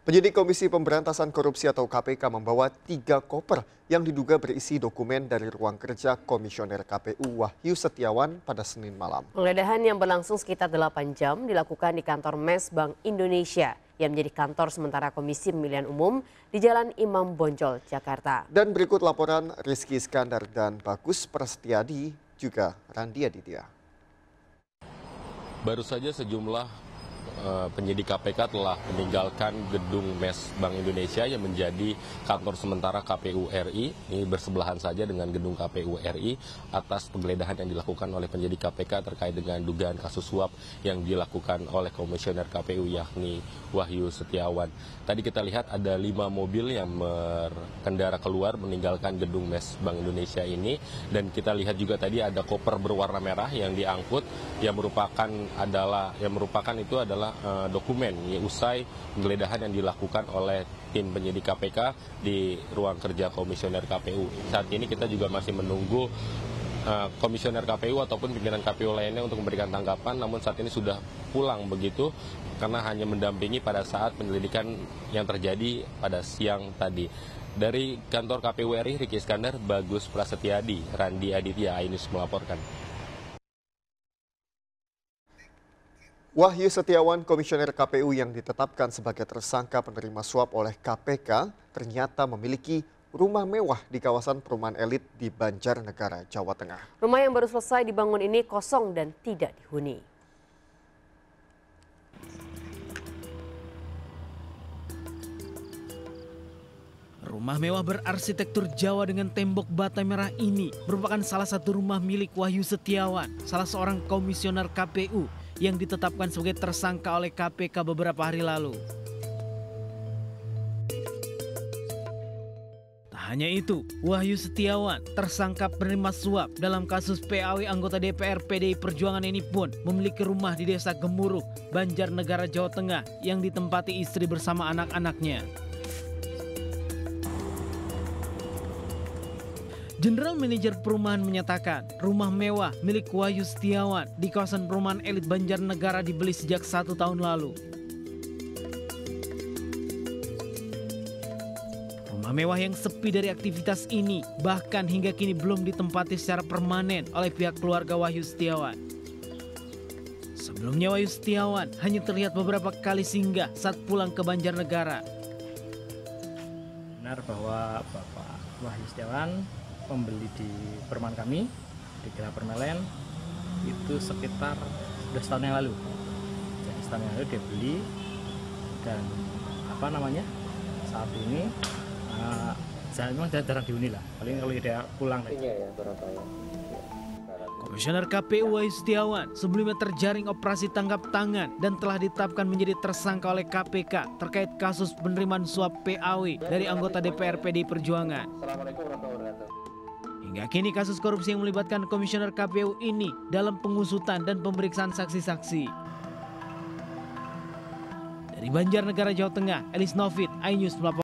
Penyidik Komisi Pemberantasan Korupsi atau KPK membawa 3 koper yang diduga berisi dokumen dari ruang kerja Komisioner KPU Wahyu Setiawan pada Senin malam. Penggeledahan yang berlangsung sekitar 8 jam dilakukan di kantor Mes Bank Indonesia yang menjadi kantor sementara Komisi Pemilihan Umum di Jalan Imam Bonjol, Jakarta. Dan berikut laporan Rizky Iskandar dan Bagus Prasetyadi juga Randi Aditya. Baru saja sejumlah penyidik KPK telah meninggalkan gedung Mes Bank Indonesia yang menjadi kantor sementara KPU RI. Ini bersebelahan saja dengan gedung KPU RI atas penggeledahan yang dilakukan oleh penyidik KPK terkait dengan dugaan kasus suap yang dilakukan oleh Komisioner KPU yakni Wahyu Setiawan. Tadi kita lihat ada 5 mobil yang berkendara keluar meninggalkan gedung Mes Bank Indonesia ini, dan kita lihat juga tadi ada koper berwarna merah yang diangkut yang merupakan dokumen usai penggeledahan yang dilakukan oleh tim penyidik KPK di ruang kerja Komisioner KPU. Saat ini kita juga masih menunggu Komisioner KPU ataupun pimpinan KPU lainnya untuk memberikan tanggapan, namun saat ini sudah pulang begitu karena hanya mendampingi pada saat penyelidikan yang terjadi pada siang tadi. Dari kantor KPU RI, Rizky Iskandar, Bagus Prasetyadi, Randi Aditya, iNews melaporkan. Wahyu Setiawan, Komisioner KPU yang ditetapkan sebagai tersangka penerima suap oleh KPK, ternyata memiliki rumah mewah di kawasan perumahan elit di Banjarnegara, Jawa Tengah. Rumah yang baru selesai dibangun ini kosong dan tidak dihuni. Rumah mewah berarsitektur Jawa dengan tembok bata merah ini merupakan salah satu rumah milik Wahyu Setiawan, salah seorang komisioner KPU yang ditetapkan sebagai tersangka oleh KPK beberapa hari lalu. Tak hanya itu, Wahyu Setiawan, tersangka penerima suap dalam kasus PAW anggota DPR PDI Perjuangan ini pun memiliki rumah di Desa Gemuruh, Banjarnegara, Jawa Tengah yang ditempati istri bersama anak-anaknya. General Manager Perumahan menyatakan rumah mewah milik Wahyu Setiawan di kawasan perumahan elit Banjarnegara dibeli sejak 1 tahun lalu. Rumah mewah yang sepi dari aktivitas ini bahkan hingga kini belum ditempati secara permanen oleh pihak keluarga Wahyu Setiawan. Sebelumnya Wahyu Setiawan hanya terlihat beberapa kali singgah saat pulang ke Banjarnegara. Benar bahwa Bapak Wahyu Setiawan pembeli di perumahan kami di Gera Permelen itu sekitar sudah setahun yang lalu. Jadi setahun yang lalu dia beli, dan saat ini memang jarang dihuni lah. Paling kalau dia pulang lagi. Komisioner KPU Wahyu Setiawan sebelumnya terjaring operasi tangkap tangan dan telah ditetapkan menjadi tersangka oleh KPK terkait kasus penerimaan suap PAW dari anggota DPR PDI Perjuangan. Hingga kini kasus korupsi yang melibatkan Komisioner KPU ini dalam pengusutan dan pemeriksaan saksi-saksi. Dari Banjarnegara, Jawa Tengah, Elis Novit, iNews melaporkan.